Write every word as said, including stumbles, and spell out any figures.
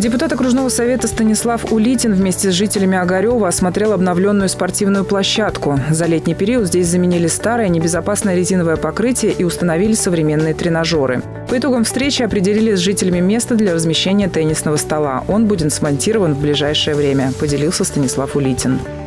Депутат окружного совета Станислав Улитин вместе с жителями Огарева осмотрел обновленную спортивную площадку. За летний период здесь заменили старое небезопасное резиновое покрытие и установили современные тренажеры. По итогам встречи определили с жителями место для размещения теннисного стола. Он будет смонтирован в ближайшее время, поделился Станислав Улитин.